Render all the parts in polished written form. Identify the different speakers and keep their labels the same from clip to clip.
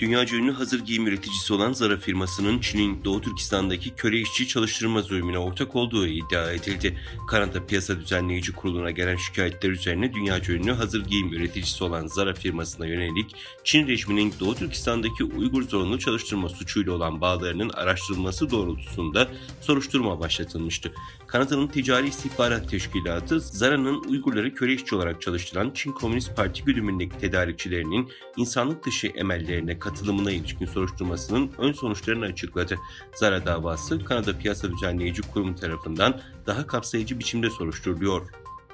Speaker 1: Dünyaca ünlü hazır giyim üreticisi olan Zara firmasının Çin'in Doğu Türkistan'daki köle işçi çalıştırma zulmüne ortak olduğu iddia edildi. Kanada Piyasa Düzenleyici Kurulu'na gelen şikayetler üzerine dünyaca ünlü hazır giyim üreticisi olan Zara firmasına yönelik Çin rejiminin Doğu Türkistan'daki Uygur zorunlu çalıştırma suçuyla olan bağlarının araştırılması doğrultusunda soruşturma başlatılmıştı. Kanada'nın Ticari İstihbarat Teşkilatı, Zara'nın Uygurları köle işçi olarak çalıştıran Çin Komünist Parti güdümündeki tedarikçilerinin insanlık dışı emellerine katılımına ilişkin soruşturmasının ön sonuçlarını açıkladı. Zara davası Kanada Piyasa Düzenleyici Kurumu tarafından daha kapsayıcı biçimde soruşturuluyor.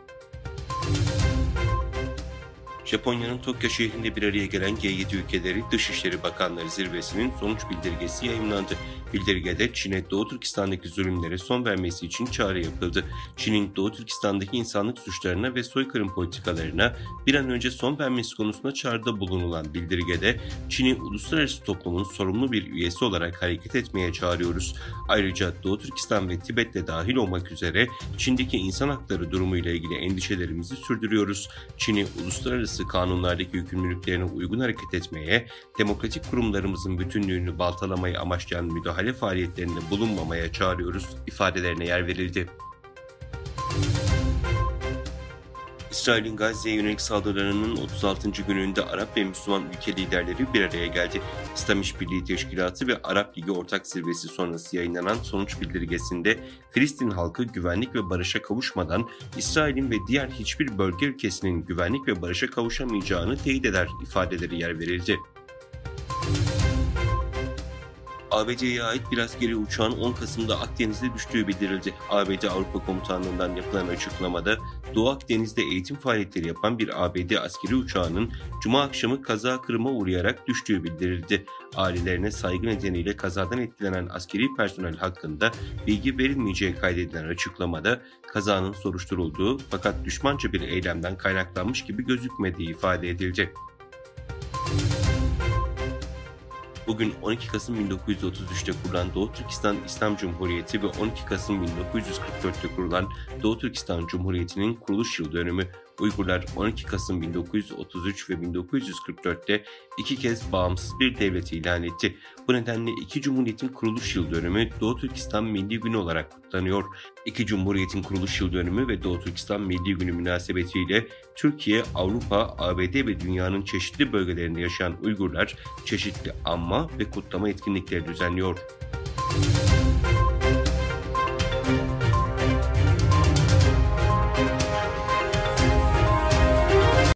Speaker 1: Japonya'nın Tokyo şehrinde bir araya gelen G7 ülkeleri Dışişleri Bakanları Zirvesi'nin sonuç bildirgesi yayımlandı. Bildirgede Çin'e Doğu Türkistan'daki zulümlere son vermesi için çağrı yapıldı. Çin'in Doğu Türkistan'daki insanlık suçlarına ve soykırım politikalarına bir an önce son vermesi konusunda çağrıda bulunulan bildirgede Çin'i uluslararası toplumun sorumlu bir üyesi olarak hareket etmeye çağırıyoruz. Ayrıca Doğu Türkistan ve Tibet'le dahil olmak üzere Çin'deki insan hakları durumuyla ilgili endişelerimizi sürdürüyoruz. Çin'i uluslararası kanunlardaki yükümlülüklerine uygun hareket etmeye, demokratik kurumlarımızın bütünlüğünü baltalamayı amaçlayan müdahale faaliyetlerinde bulunmamaya çağırıyoruz ifadelerine yer verildi. İsrail'in Gazze'ye yönelik saldırılarının 36. gününde Arap ve Müslüman ülke liderleri bir araya geldi. İslam İşbirliği Teşkilatı ve Arap Ligi Ortak Zirvesi sonrası yayınlanan sonuç bildirgesinde Filistin halkı güvenlik ve barışa kavuşmadan İsrail'in ve diğer hiçbir bölge ülkesinin güvenlik ve barışa kavuşamayacağını teyit eder ifadeleri yer verildi. ABD'ye ait bir askeri uçağın 10 Kasım'da Akdeniz'de düştüğü bildirildi. ABD Avrupa Komutanlığı'ndan yapılan açıklamada Doğu Akdeniz'de eğitim faaliyetleri yapan bir ABD askeri uçağının Cuma akşamı kaza Kırım'a uğrayarak düştüğü bildirildi. Ailelerine saygı nedeniyle kazadan etkilenen askeri personel hakkında bilgi verilmeyeceği kaydedilen açıklamada kazanın soruşturulduğu fakat düşmanca bir eylemden kaynaklanmış gibi gözükmediği ifade edildi. Bugün 12 Kasım 1933'te kurulan Doğu Türkistan İslam Cumhuriyeti ve 12 Kasım 1944'te kurulan Doğu Türkistan Cumhuriyeti'nin kuruluş yıl dönümü. Uygurlar 12 Kasım 1933 ve 1944'te iki kez bağımsız bir devlet ilan etti. Bu nedenle iki cumhuriyetin kuruluş yıl dönümü Doğu Türkistan Milli Günü olarak kutlanıyor. İki cumhuriyetin kuruluş yıl dönümü ve Doğu Türkistan Milli Günü münasebetiyle Türkiye, Avrupa, ABD ve dünyanın çeşitli bölgelerinde yaşayan Uygurlar çeşitli anma ve kutlama etkinlikleri düzenliyor.